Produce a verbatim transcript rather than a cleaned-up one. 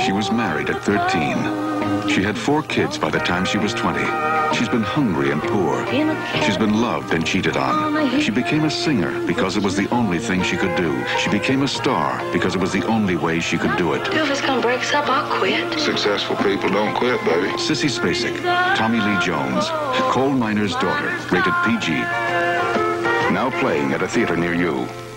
She was married at thirteen. She had four kids by the time she was twenty. She's been hungry and poor. She's been loved and cheated on. She became a singer because it was the only thing she could do. She became a star because it was the only way she could do it. If it's gonna break us up, I'll quit. Successful people don't quit, baby. Sissy Spacek, Tommy Lee Jones, coal miner's daughter, rated P G. Now playing at a theater near you.